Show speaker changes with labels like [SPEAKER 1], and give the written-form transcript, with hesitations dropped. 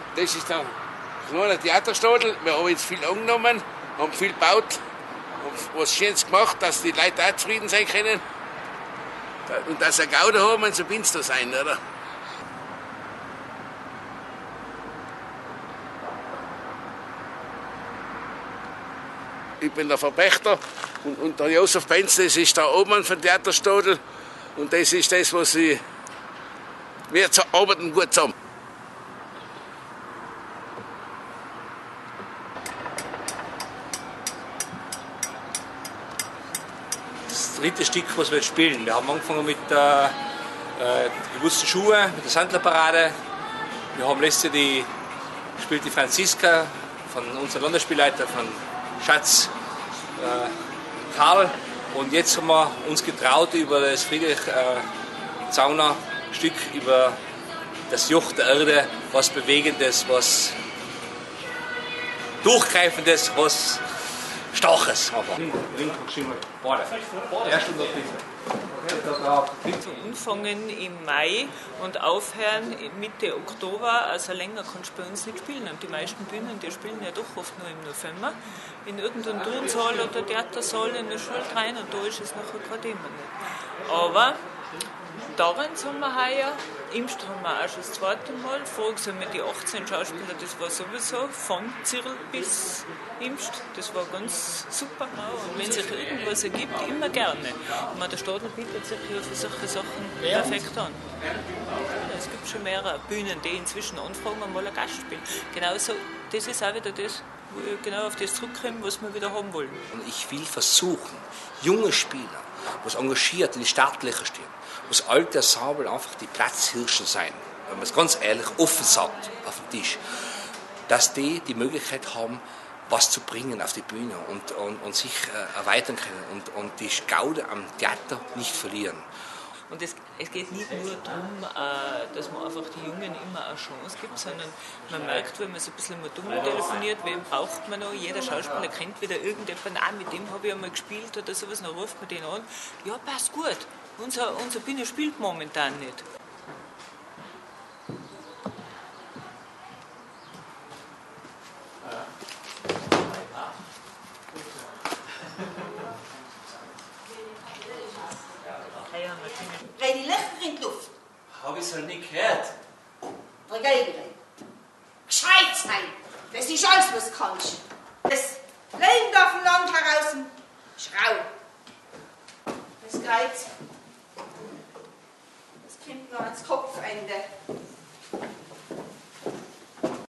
[SPEAKER 1] Das ist der kleine Theaterstadel. Wir haben jetzt viel angenommen, haben viel gebaut, haben was Schönes gemacht, dass die Leute auch zufrieden sein können. Und dass sie Gaude haben und so bin's da sein, oder? Ich bin der Verpächter und der Josef Benz, das ist der Obmann von Theaterstadel. Und das ist das, was wir arbeiten gut zusammen.
[SPEAKER 2] Das dritte Stück, was wir jetzt spielen. Wir haben angefangen mit gewussten Schuhe, mit der Sandlerparade. Wir haben letzte gespielt die Franziska von unserem Landesspielleiter, von Schatz Karl. Und jetzt haben wir uns getraut über das Friedrich Zauner Stück, über das Joch der Erde, was Bewegendes, was Durchgreifendes, was Starkes.
[SPEAKER 3] Anfangen im Mai und aufhören Mitte Oktober, also länger kannst du bei uns nicht spielen. Und die meisten Bühnen, die spielen ja doch oft nur im November, in irgendeinem Turnsaal oder Theatersaal in der Schule rein und da ist es nachher kein Thema mehr. Aber darin sind wir heuer, Imst haben wir auch schon das zweite Mal, vorher sind wir die 18 Schauspieler, das war sowieso von Zirl bis Imst, das war ganz super. Und wenn sich irgendwas ergibt, immer gerne. Und der Stadel bietet sich ja für solche Sachen perfekt an. Es gibt schon mehrere Bühnen, die inzwischen anfragen, mal ein Gast spielen. Genauso, das ist auch wieder das, wo wir genau auf das zurückkommen, was wir wieder haben wollen.
[SPEAKER 2] Und ich will versuchen, junge Spieler, was engagiert in die Startlöcher stehen, was alte Ensemble einfach die Platzhirsche sein, wenn man es ganz ehrlich offen sagt auf dem Tisch, dass die Möglichkeit haben, was zu bringen auf die Bühne und sich erweitern können und die Gaude am Theater nicht verlieren.
[SPEAKER 3] Und es geht nicht nur darum, dass man einfach die Jungen immer eine Chance gibt, sondern man merkt, wenn man so ein bisschen mit Dummel telefoniert, wen braucht man noch? Jeder Schauspieler kennt wieder irgendjemanden, mit dem habe ich einmal gespielt oder sowas, dann ruft man den an. Ja, passt gut, unser Bühne spielt momentan nicht.
[SPEAKER 4] Dreh die Lichter in die Luft.
[SPEAKER 2] Habe ich es halt nicht gehört.
[SPEAKER 4] Dagegen. Gescheit sein. Das ist alles, was du kannst. Das Leben da vom Land heraus ist rau. Das geht. Das kommt noch ans Kopfende.